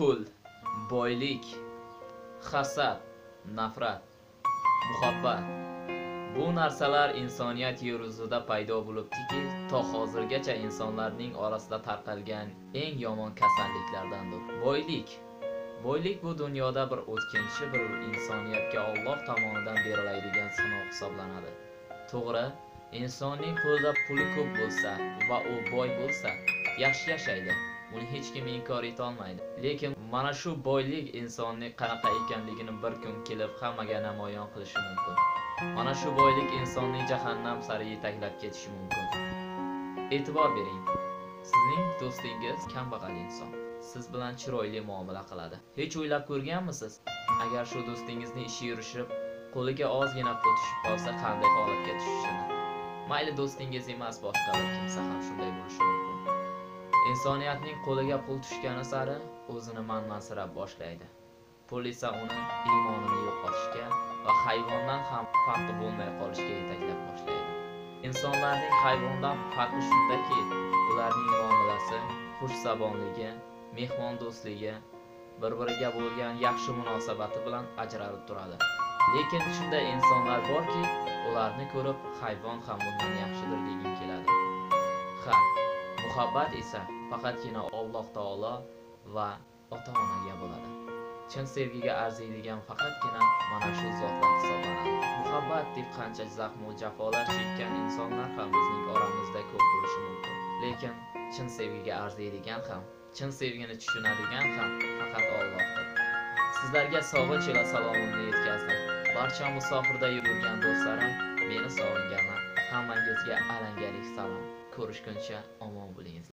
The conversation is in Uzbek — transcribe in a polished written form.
pul, boylik, hasad, nafrat, muhabbat. Bu narsalar insoniyat yer yuzida paydo bo'libdiki, to hozirgacha insonlarning orasida tarqalgan eng yomon kasalliklardandir. Boylik bu dunyoda bir o'tkinchi, bir insoniyatga Alloh tomonidan beriladigan sinov hisoblanadi. To'g'ri, insonning qo'lida puli ko'p bo'lsa va u boy bo'lsa, yaxshi yashaydi. Buni hech kim inkor eta olmaydi. Lekin mana shu boylik insonning qanaqa ekanligini bir kun kelib hammaga namoyon qilishi mumkin. Mana shu boylik insonni jahannam sari yetaklab ketishi mumkin. E'tibor bering. Sizning do'stingiz kambag'al inson. Siz bilan chiroyli muomala qiladi. Hech o'ylab ko'rganmisiz? Agar shu do'stingizning ishi yurishib, qo'liga ozgina pul tushib qolsa qanday holatga tushishini. Mayli do'stingiz emas, boshqa bir kimsa ham shunday bo'lishi mumkin. Insoniyatning qo'liga pul tushgani sari o'zini manmansirab boshlaydi. Pul esa uni iymonini yo'qotishga va hayvondan ham farqi bo'lmay qolishga yetaklab boshlaydi. Insonlarning hayvondan farqi shundaki, ularning muomalasi, xushzabonligi, mehmondo'stligi, bir-biriga bo'lgan yaxshi munosabati bilan ajralib turadi. Lekin shunday insonlar borki, ularni ko'rib hayvon ham bundan yaxshidir deging keladi. Muhabbat esa faqatgina Alloh taolo va ota-onaga bo'ladi. Chin sevgiga arziydigan faqatgina mana shu zotlar hisoblanadi. Muhabbat deb qancha zaxm va jafolar chekkan insonlar ham bizning oramizda ko'p bo'lishi mumkin. Lekin chin sevgiga arziydigan ham, chin sevgini tushunadigan ham faqat Allohdir. Sizlarga sog'inch ila salomimni yetkazdim. Barcha musofirda yurgan do'stlarim, meni sog'inganlar, hammangizga alangalik salom. Ko'rishguncha omon bo'ling.